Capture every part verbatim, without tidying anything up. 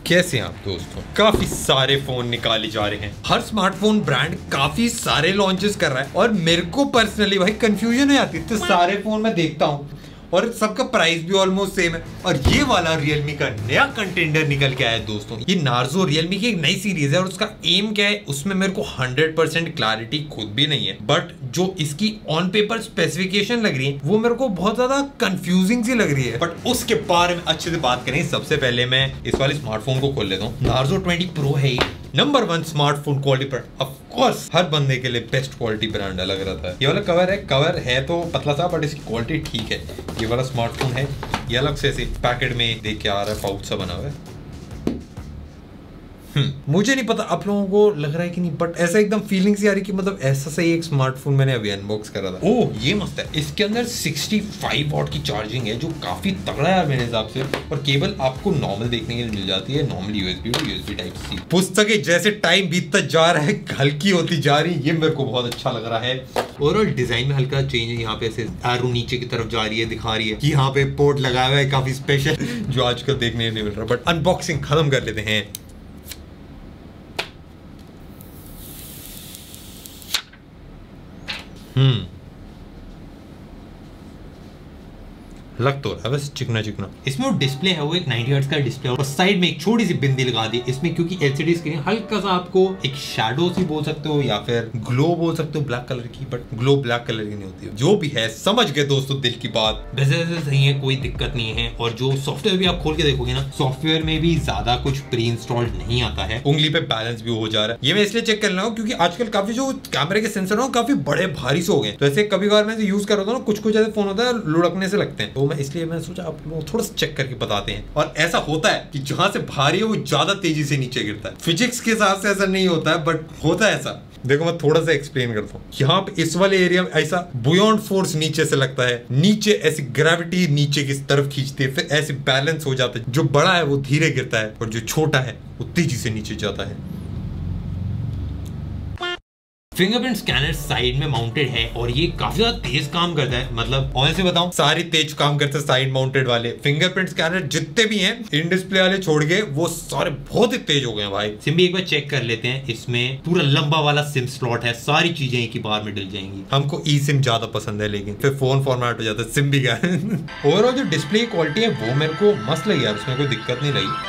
कैसे हैं आप दोस्तों? काफी सारे फोन निकाले जा रहे हैं, हर स्मार्टफोन ब्रांड काफी सारे लॉन्चेस कर रहा है और मेरे को पर्सनली भाई कंफ्यूजन हो जाती है। तो सारे फोन मैं देखता हूँ और सबका प्राइस भी ऑलमोस्ट सेम है और ये वाला Realme का नया कंटेंडर निकल के आया है दोस्तों। ये नार्जो Realme की एक नई सीरीज है और उसका एम क्या है उसमें मेरे को हंड्रेड परसेंट क्लैरिटी खुद भी नहीं है, बट जो इसकी ऑन पेपर स्पेसिफिकेशन लग रही है वो मेरे को बहुत ज्यादा कंफ्यूजिंग सी लग रही है। बट उसके बारे में अच्छे से बात करें, सबसे पहले मैं इस वाले स्मार्टफोन को खोल लेता हूँ। नार्जो ट्वेंटी प्रो है नंबर वन स्मार्टफोन क्वालिटी पर, ऑफ कोर्स हर बंदे के लिए बेस्ट क्वालिटी ब्रांड अलग रहता है। ये वाला कवर है, कवर है तो पतला सा बट इसकी क्वालिटी ठीक है। ये वाला स्मार्टफोन है, ये अलग से ऐसे पैकेट में देख के आ रहा है, पाउच सा बना हुआ है। हम्म मुझे नहीं पता आप लोगों को लग रहा है कि नहीं, बट ऐसा एकदम फीलिंग सी आ रही कि मतलब ऐसा सही एक स्मार्टफोन मैंने अभी अनबॉक्स करा था। ओह ये मस्त है, इसके अंदर सिक्सटी फाइव वॉट की चार्जिंग है जो काफी तगड़ा है मेरे हिसाब से, और केबल आपको नॉर्मल देखने के लिए मिल जाती है, नॉर्मल यूएसबी और यूएसबी टाइप सी। पुस्तकें जैसे टाइम बीतता जा रहा है हल्की होती जा रही है, ये मेरे को बहुत अच्छा लग रहा है। ओवरऑल डिजाइन में हल्का चेंज है, यहाँ पे ऐसे एरो नीचे की तरफ जा रही है, दिखा रही है कि यहाँ पे पोर्ट लगाया हुआ है काफी स्पेशल जो आजकल देखने नहीं मिल रहा। बट अनबॉक्सिंग खत्म कर लेते हैं। हम्म लग तो रहा है बस चिकना चिकना। इसमें वो डिस्प्ले है वो एक नाइंटी हर्ट्ज का डिस्प्ले और साइड में एक छोटी सी बिंदी लगा दी इसमें, क्योंकि एलसीडी स्क्रीन हल्का सा आपको एक शैडो सी बोल सकते हो या फिर ग्लो बोल सकते हो ब्लैक कलर की, बट ग्लो ब्लैक कलर की नहीं होती है। जो भी है समझ गए दोस्तों दिल की बात, वैसे वैसे सही है, कोई दिक्कत नहीं है। और जो सॉफ्टवेयर भी आप खोल के देखोगे ना, सॉफ्टवेयर में भी ज्यादा कुछ प्री इंस्टॉल्ड नहीं आता है, उंगली पे बैलेंस भी हो जा रहा है। ये मैं इसलिए चेक कर रहा हूँ क्योंकि आजकल काफी जो कैमरे के सेंसर हो काफी बड़े भारी से हो गए, तो ऐसे कभी बार मैं यूज कर रहा हूँ ना, कुछ कुछ ऐसे फोन होता है लुढ़कने से लगते हैं, तो मैं इसलिए मैं सोचा आप लोगों को थोड़ा सा चेक करके बताते हैं। और ऐसा होता है कि जहां से भारी है वो ज्यादा तेजी से नीचे गिरता है, फिजिक्स के हिसाब से ऐसा नहीं होता है बट होता है ऐसा। देखो मैं थोड़ा सा एक्सप्लेन करता हूँ। यहाँ पे इस वाले एरिया में ऐसा बुयॉन्ड फोर्स नीचे से लगता है, नीचे ऐसी ग्रेविटी नीचे की तरफ खींचती है, फिर ऐसे बैलेंस हो जाता है। जो बड़ा है वो धीरे गिरता है और जो छोटा है वो तेजी से नीचे जाता है। फिंगरप्रिंट स्कैनर साइड में माउंटेड है और ये काफी ज्यादा तेज काम करता है, मतलब और से बताऊं सारी तेज काम करते हैं साइड माउंटेड वाले फिंगरप्रिंट स्कैनर जितने भी हैं, इन डिस्प्ले वाले छोड़ के वो सारे बहुत ही तेज हो गए हैं भाई। सिम भी एक बार चेक कर लेते हैं, इसमें पूरा लंबा वाला सिम स्लॉट है, सारी चीजें एक ही बार में डल जाएंगी। हमको ई सिम ज्यादा पसंद है लेकिन फिर फोन फॉर्मेट हो जाता है, सिम भी क्या ओवरऑल जो डिस्प्ले की क्वालिटी है वो मेरे को मस्त लगी यार, उसमें कोई दिक्कत नहीं लगी।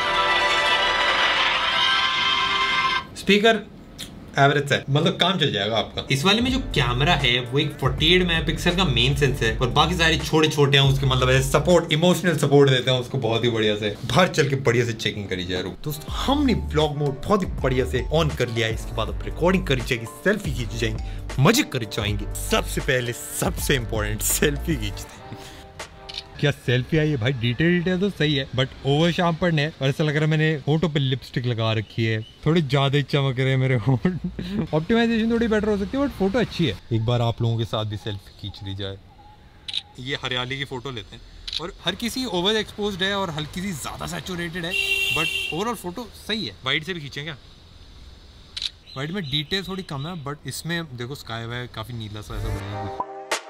स्पीकर एवरेज है, मतलब काम चल जाएगा आपका। इस वाले में जो कैमरा है वो एक अड़तालीस मेगापिक्सल का मेन सेंसर है और बाकी सारे छोटे छोटे हैं उसके, मतलब ऐसे सपोर्ट इमोशनल सपोर्ट देते हैं उसको बहुत ही बढ़िया से। बाहर चल के बढ़िया से चेकिंग करी जाए दोस्तों। हमने ब्लॉग मोड बहुत ही बढ़िया से ऑन कर लिया है, इसके बाद अब रिकॉर्डिंग करी जाएगी, सेल्फी खींची जाएंगी, मजे करे जाएंगे। सबसे पहले सबसे इंपॉर्टेंट सेल्फी खींचते हैं। क्या सेल्फी आई है भाई, डिटेल डिटेल तो सही है बट ओवर शाम पर ने और ऐसा लग रहा है मैंने होठों पे लिपस्टिक लगा रखी है, थोड़ी ज्यादा ही चमक रहे हैं मेरे होठ। ऑप्टिमाइजेशन थोड़ी बेटर हो सकती है बट फोटो अच्छी है। एक बार आप लोगों के साथ भी सेल्फी खींच ली जाए। ये हरियाली की फोटो लेते हैं और हर किसी ओवर एक्सपोज्ड है और हल्की सी ज्यादा सैचुरेटेड है, बट ओवरऑल फोटो सही है। वाइड से भी खींचे क्या? वाइड में डिटेल थोड़ी कम है बट इसमें देखो स्काई वाई काफी नीला सा ऐसा बना है।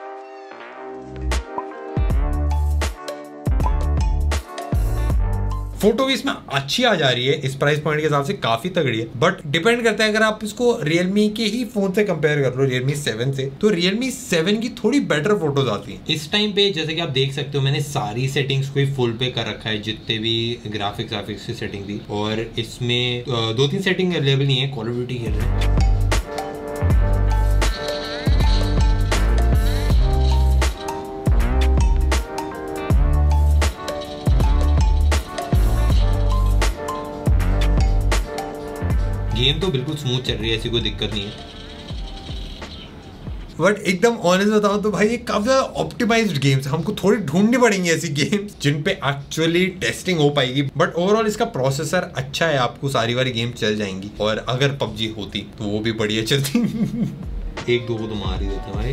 फोटो भी इसमें अच्छी आ जा रही है, इस प्राइस पॉइंट के हिसाब से काफी तगड़ी है, बट डिपेंड करता है अगर आप इसको Realme के ही फोन से कंपेयर कर लो Realme सेवन से, तो Realme सेवन की थोड़ी बेटर फोटोज आती हैं। इस टाइम पे जैसे कि आप देख सकते हो मैंने सारी सेटिंग्स को ही फुल पे कर रखा है, जितने भी ग्राफिक्स ग्राफिक्स की सेटिंग थी, और इसमें दो तीन सेटिंग अवेलेबल नहीं है। कॉल ऑफ ड्यूटी खेल रहे हैं, गेम तो बिल्कुल स्मूथ चल रही है, ऐसी कोई दिक्कत नहीं है। बट एकदम ऑनेस्ट बताऊं तो भाई ये काफी ज्यादा ऑप्टिमाइज्ड गेम्स, हमको थोड़ी ढूंढनी पड़ेंगी ऐसी गेम्स जिन पे एक्चुअली टेस्टिंग हो पाएगी। बट ओवरऑल इसका प्रोसेसर अच्छा है, आपको सारी वाली गेम चल जाएंगी, और अगर पबजी होती तो वो भी बढ़िया चलती। एक दो को तो मार ही देते भाई।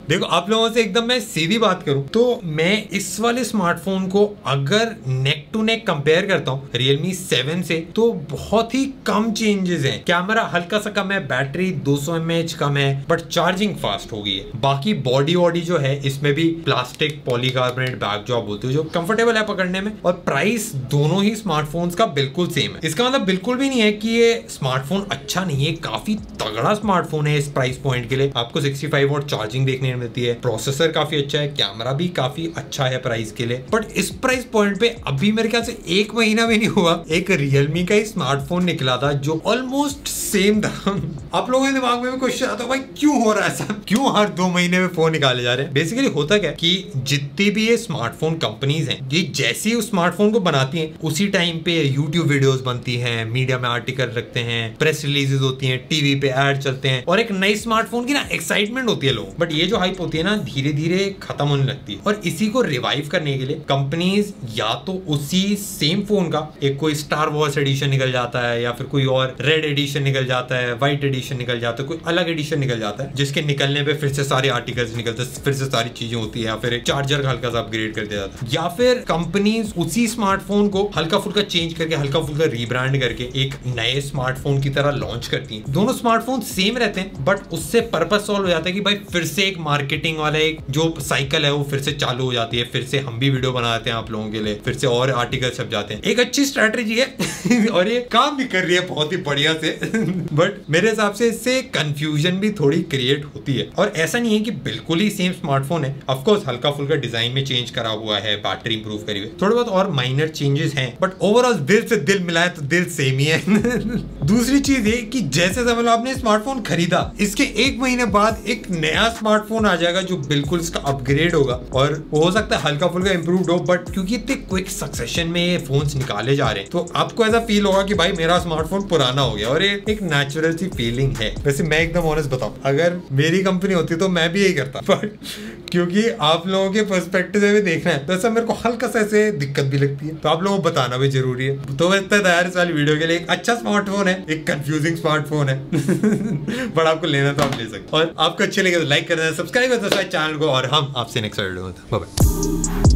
देखो आप लोगों से एकदम मैं सीधी बात करूं तो मैं इस वाले स्मार्टफोन को अगर नेक टू नेक कंपेयर करता हूं Realme सेवन से, तो बहुत ही कम चेंजेस हैं। कैमरा हल्का सा कम है, बैटरी दो सौ एम ए एच कम है, बट चार्जिंग फास्ट हो गई है। बाकी बॉडी वॉडी जो है इसमें भी प्लास्टिक पॉलीकार्बोनेट बैग जो आप बोलते हो, जो कंफर्टेबल है पकड़ने में, और प्राइस दोनों ही स्मार्टफोन्स का बिल्कुल सेम है। इसका मतलब बिल्कुल भी नहीं है कि ये स्मार्टफोन अच्छा नहीं है, काफी तगड़ा स्मार्टफोन है इस प्राइस पॉइंट के लिए। आपको सिक्सटी फाइव वॉट चार्जिंग देखने मिलती है, प्रोसेसर काफी अच्छा है, कैमरा भी काफी अच्छा है प्राइस के लिए। बट इस प्राइस पॉइंट पे अभी मेरे ख्याल से एक महीना भी नहीं हुआ एक रियलमी का ही स्मार्टफोन निकला था जो ऑलमोस्ट सेम था। आप लोगों के दिमाग में भी क्वेश्चन आता है भाई क्यों हो रहा है ऐसा, क्यों हर दो महीने में फोन निकाले जा रहे हैं। बेसिकली होता क्या है कि जितनी भी ये स्मार्टफोन कंपनीज हैं, ये जैसे ही उस स्मार्टफोन को बनाती हैं उसी टाइम पे यूट्यूब वीडियोस बनती हैं, मीडिया में आर्टिकल रखते हैं, प्रेस रिलीजेस होती हैं, टीवी पे ऐड चलते हैं, और एक नई स्मार्टफोन की ना एक्साइटमेंट होती है लोगों। बट ये जो हाइप होती है ना धीरे धीरे खत्म होने लगती है, और इसी को रिवाइव करने के लिए कंपनीज या तो उसी सेम फोन का एक कोई स्टार वॉर्स एडिशन निकल जाता है, या फिर कोई और रेड एडिशन निकल जाता है, व्हाइट एडिशन निकल जाता है, कोई अलग एडिशन निकल जाता है, जिसके निकलने पे फिर से सारे आर्टिकल्स निकलते हैं, फिर से सारी चीजें होती है, या फिर एक चार्जर हल्का सा अपग्रेड कर दिया जाता है, या फिर कंपनीज उसी स्मार्टफोन को हल्का फुल्का चेंज करके हल्का फुल्का रीब्रांड करके एक नए स्मार्टफोन की तरह लॉन्च करती हैं। दोनों स्मार्टफोन सेम रहते हैं, बट उससे पर्पस सॉल्व हो जाता है कि भाई फिर से एक मार्केटिंग वाला एक जो साइकिल है वो फिर से चालू हो जाती है, फिर से हम भी वीडियो बनाते हैं आप लोगों के लिए, फिर से और आर्टिकल छप जाते हैं। एक अच्छी स्ट्रेटेजी है और ये काम भी कर रही है बहुत ही बढ़िया से। बट मेरे हिसाब से इससे कंफ्यूजन भी थोड़ी क्रिएट होती है, और ऐसा नहीं है कि बिल्कुल ही सेम स्मार्टफोन है। ऑफ कोर्स हल्का फुल्का डिजाइन में चेंज करा हुआ है, बैटरी इंप्रूव करी हुई है, थोड़े बहुत और माइनर चेंजेस हैं, बट ओवरऑल दिल से दिल मिलाए तो दिल सेम ही है। दूसरी चीज ये कि जैसे समझ लो आपने स्मार्टफोन खरीदा, इसके एक महीने बाद एक नया स्मार्टफोन आ जाएगा जो बिल्कुल इसका अपग्रेड होगा, और हो सकता है हल्का फुल्का इंप्रूव्ड हो, बट क्योंकि इतने क्विक सक्सेशन में ये फोन्स निकाले जा रहे हैं तो आपको ऐसा फील होगा कि भाई मेरा स्मार्टफोन पुराना हो गया, और ये एक नेचुरल सी फीलिंग है। वैसे मैं एकदम ऑनेस्ट बताऊं, अगर मेरी कंपनी होती तो मैं भी यही करता, बट क्योंकि आप लोगों के पर्सपेक्टिव से भी देखना है तो ऐसा मेरे को हल्का सा ऐसे दिक्कत भी लगती है, तो आप लोगों को बताना भी जरूरी है। तो मैं इतना तैयार इस वाली वीडियो के लिए। एक अच्छा स्मार्टफोन है, एक कंफ्यूजिंग स्मार्टफोन है बट आपको लेना तो आप ले सकते, और आपको अच्छे लगे तो लाइक कर देना, सब्सक्राइब कर देना चैनल को, और हम आपसे नेक्स्ट वीडियो में। Bye bye.